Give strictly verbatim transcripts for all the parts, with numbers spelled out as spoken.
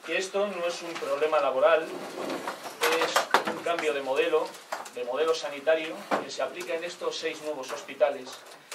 que esto no es un problema laboral, es un cambio de modelo, de modelo sanitario, que se aplica en estos seis nuevos hospitales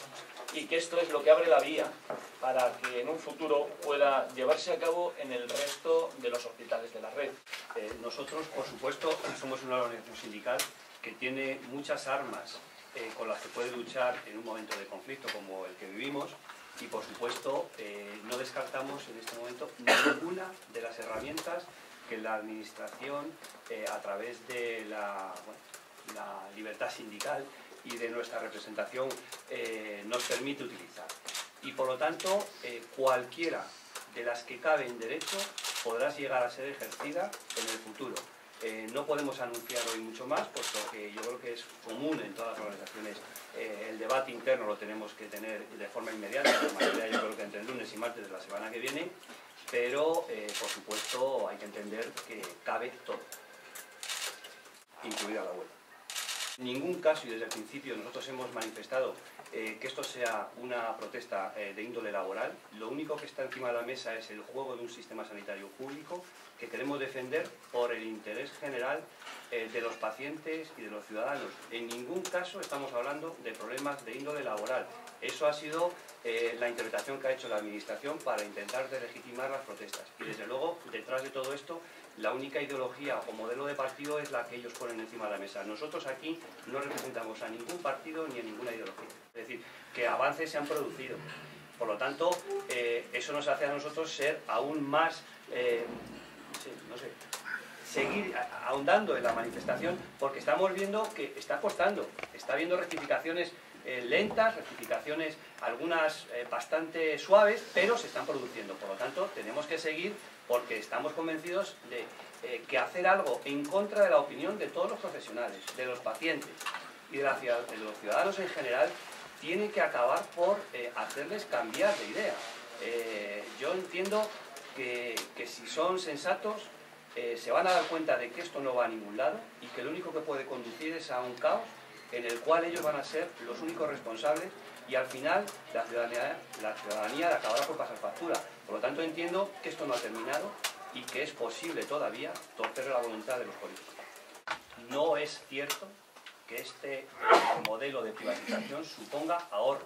y que esto es lo que abre la vía para que en un futuro pueda llevarse a cabo en el resto de los hospitales de la red. Eh, nosotros, por supuesto, somos una organización sindical que tiene muchas armas eh, con las que puede luchar en un momento de conflicto como el que vivimos y, por supuesto, eh, no descartamos en este momento ninguna de las herramientas que la Administración, eh, a través de la, bueno, la libertad sindical y de nuestra representación, eh, nos permite utilizar. Y, por lo tanto, eh, cualquiera de las que cabe en derecho podrá llegar a ser ejercida en el futuro. Eh, no podemos anunciar hoy mucho más, puesto que yo creo que es común en todas las organizaciones. Eh, el debate interno lo tenemos que tener de forma inmediata, la mayoría yo creo que entre el lunes y martes de la semana que viene, pero eh, por supuesto hay que entender que cabe todo, incluida la web. En ningún caso, y desde el principio nosotros hemos manifestado eh, que esto sea una protesta eh, de índole laboral. Lo único que está encima de la mesa es el juego de un sistema sanitario público que queremos defender por el interés general eh, de los pacientes y de los ciudadanos. En ningún caso estamos hablando de problemas de índole laboral. Eso ha sido eh, la interpretación que ha hecho la Administración para intentar deslegitimar las protestas. Y desde luego, detrás de todo esto, la única ideología o modelo de partido es la que ellos ponen encima de la mesa. Nosotros aquí no representamos a ningún partido ni a ninguna ideología. Es decir, que avances se han producido. Por lo tanto, eh, eso nos hace a nosotros ser aún más, eh, sí, no sé, seguir ahondando en la manifestación, porque estamos viendo que está costando, está habiendo rectificaciones eh, lentas, rectificaciones algunas eh, bastante suaves, pero se están produciendo. Por lo tanto, tenemos que seguir porque estamos convencidos de eh, que hacer algo en contra de la opinión de todos los profesionales, de los pacientes y de, la, de los ciudadanos en general, tiene que acabar por eh, hacerles cambiar de idea. Eh, yo entiendo que, que si son sensatos, eh, se van a dar cuenta de que esto no va a ningún lado y que lo único que puede conducir es a un caos en el cual ellos van a ser los únicos responsables y al final la ciudadanía, la ciudadanía acabará por pasar factura. Por lo tanto, entiendo que esto no ha terminado y que es posible todavía torcer la voluntad de los políticos. No es cierto que este modelo de privatización suponga ahorro.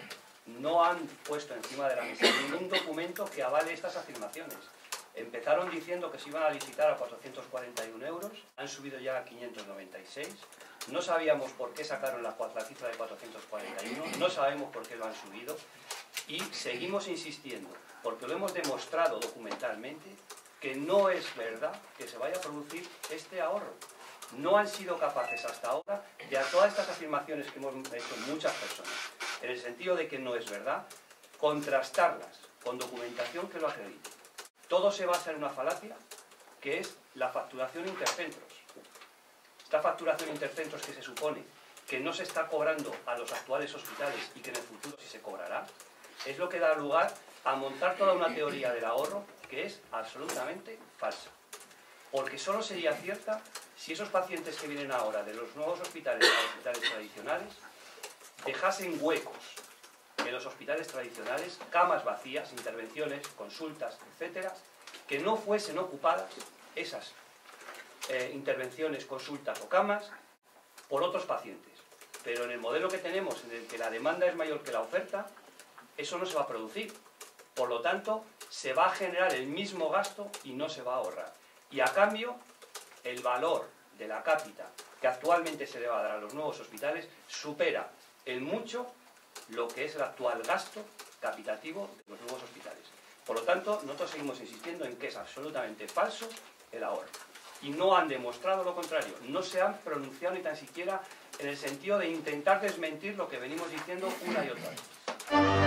No han puesto encima de la mesa ningún documento que avale estas afirmaciones. Empezaron diciendo que se iban a licitar a cuatrocientos cuarenta y un euros, han subido ya a quinientos noventa y seis. No sabíamos por qué sacaron la, la cifra de cuatrocientos cuarenta y uno, no sabemos por qué lo han subido y seguimos insistiendo, porque lo hemos demostrado documentalmente, que no es verdad que se vaya a producir este ahorro. No han sido capaces hasta ahora de a todas estas afirmaciones que hemos hecho muchas personas, en el sentido de que no es verdad, contrastarlas con documentación que lo acredite. Todo se basa en una falacia, que es la facturación intercentros. Esta facturación intercentros que se supone que no se está cobrando a los actuales hospitales y que en el futuro sí se cobrará, es lo que da lugar a montar toda una teoría del ahorro que es absolutamente falsa. Porque solo sería cierta si esos pacientes que vienen ahora de los nuevos hospitales a los hospitales tradicionales dejasen huecos en los hospitales tradicionales, camas vacías, intervenciones, consultas, etcétera, que no fuesen ocupadas esas eh, intervenciones, consultas o camas por otros pacientes. Pero en el modelo que tenemos, en el que la demanda es mayor que la oferta, eso no se va a producir. Por lo tanto, se va a generar el mismo gasto y no se va a ahorrar. Y a cambio, el valor de la cápita que actualmente se le va a dar a los nuevos hospitales supera en mucho lo que es el actual gasto capitativo de los nuevos hospitales. Por lo tanto, nosotros seguimos insistiendo en que es absolutamente falso el ahorro. Y no han demostrado lo contrario. No se han pronunciado ni tan siquiera en el sentido de intentar desmentir lo que venimos diciendo una y otra vez.